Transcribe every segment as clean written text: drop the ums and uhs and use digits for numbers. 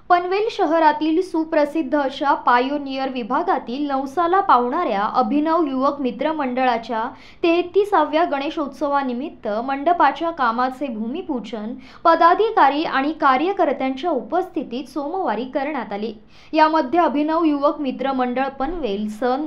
पनवेल शहरातील सुप्रसिद्ध अशा पायोनियर विभागातील नवसाला पावणाऱ्या अभिनव युवक मित्र मंडळाच्या 33व्या गणेशोत्सवानिमित्त मंडपाच्या कामाचे भूमिपूजन पदाधिकारी आणि कार्यकर्त्यांच्या उपस्थितीत सोमवारी करण्यात आले। यामध्ये अभिनव युवक मित्र मंडळ पनवेल सन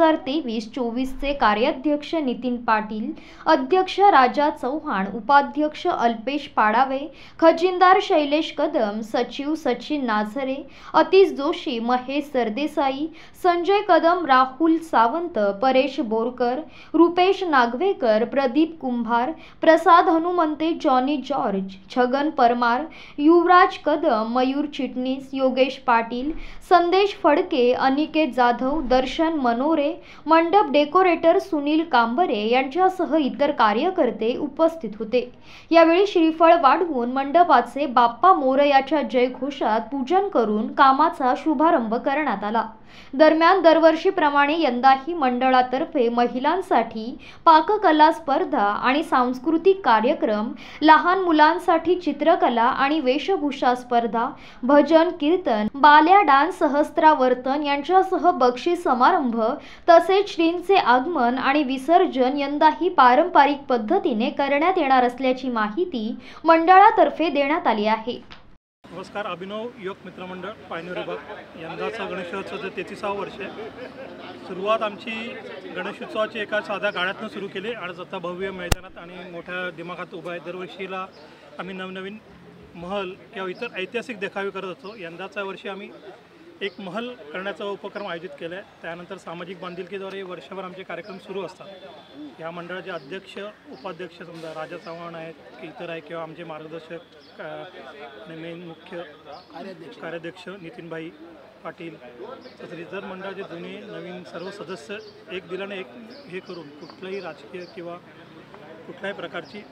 2023-24 चे कार्याध्यक्ष नितीन पाटील, अध्यक्ष राजा चव्हाण, उपाध्यक्ष अल्पेश पाडावे, खजिनदार शैलेश कदम, सचिव सचिन नाझरे, अतीश जोशी, महेश सरदेसाई, संजय कदम, राहुल सावंत, परेश बोरकर, रुपेश नागवेकर, प्रदीप कुंभार, प्रसाद हनुमंते, जॉनी जॉर्ज, छगन परमार, युवराज कदम, मयूर चिटणीस, योगेश पाटील, संदेश फडके, अनिकेत जाधव, दर्शन मनोरे, मंडप डेकोरेटर सुनील कांबरे यांच्यासह इतर कार्यकर्ते उपस्थित होते। यावेळी श्रीफळ वाढवून मंडपाचे बाप्पा मोरयाच्या जयघोषात पूजन करून कामाचा शुभारंभ करण्यात आला। दरम्यान दरवर्षीप्रमाणे यंदाही मंडळातर्फे महिलांसाठी पाककला स्पर्धा आणि सांस्कृतिक कार्यक्रम, लहान मुलांसाठी चित्रकला आणि वेशभूषा स्पर्धा, भजन कीर्तन, बाल्या डान्स, सहस्त्रावर्तन यांच्यासह बक्षीस समारंभ तसेच श्रींचे आगमन आणि विसर्जन यंदाही पारंपरिक पद्धतीने करण्यात येणार असल्याची माहिती मंडळातर्फे देण्यात आली आहे। नमस्कार। अभिनव युवक मित्रमंडळ पायनियर विभाग यंदाचा गणेशोत्सवाचं 33वे वर्ष आहे। सुरुवात आमची गणेशोत्सवाची एका साध्या गाड्यातून सुरू केली आणि आता भव्य मैदानात आणि मोठ्या दिमाखात उभा आहे। दरवर्षीला आम्ही नवनवीन महल किंवा इतर ऐतिहासिक देखावे करत असतो। यंदाच्या वर्षी आम्ही एक महल करण्याचा उपक्रम आयोजित केला आहे। त्यानंतर सामाजिक बांधिलकीद्वारे वर्षभर आमचे कार्यक्रम सुरू असतात। या मंडळाचे अध्यक्ष उपाध्यक्ष समजा राजा चव्हाण आहेत की इतर आहे किंवा आमचे मार्गदर्शक आणि मेन मुख्य कार्याध्यक्ष नितीनभाई पाटील तसेच इतर मंडळाचे जुने नवीन सर्व सदस्य एक दिलाने एक हे करून कुठल्याही राजकीय किंवा कुठल्याही प्रकारची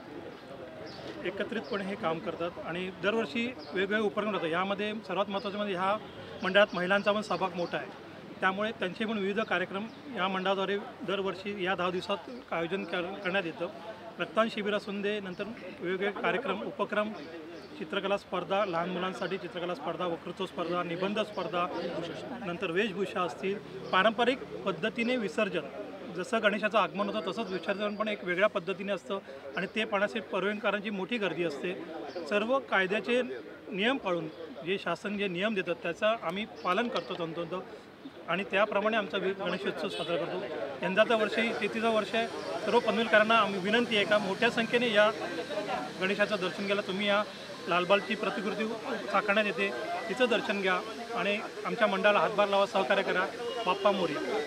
एकत्रितपणे हे काम करतात आणि दरवर्षी वेगवेगळे उपक्रम होतात। यामध्ये सर्वात महत्त्वाचं म्हणजे ह्या मंडळात महिलांचा पण सहभाग मोठा आहे, त्यामुळे त्यांचे पण विविध कार्यक्रम या मंडळाद्वारे दरवर्षी या 10 दिवसात आयोजन करण्यात येतं। रक्तदान शिबिर असून दे, नंतर वेगवेगळे कार्यक्रम उपक्रम, चित्रकला स्पर्धा, लहान मुलांसाठी चित्रकला स्पर्धा, वक्तृत्व स्पर्धा, निबंध स्पर्धा, नंतर वेशभूषा असतील, पारंपरिक पद्धतीने विसर्जन, जसं गणेशाचं आगमन होतं तसंच विसर्जन पण एक वेगळ्या पद्धतीने असतं आणि ते पाहण्यासाठी पर्यटकांची मोठी गर्दी असते। सर्व कायद्याचे नियम पाळून जे शासन जे नियम देतात त्याचं आम्ही पालन करतो तंतोतंत आणि त्याप्रमाणे आमचा गणेशोत्सव साजरा करतो। यंदाचं वर्षही 33वे वर्ष आहे। सर्व पनवेलकरांना आम्ही विनंती आहे का मोठ्या संख्येने या गणेशाचं दर्शन घ्यायला तुम्ही या लालबागची प्रतिकृती साकारण्यात येते, तिचं दर्शन घ्या आणि आमच्या मंडळाला हातभार लावा, सहकार्य करा। बाप्पा मोरया।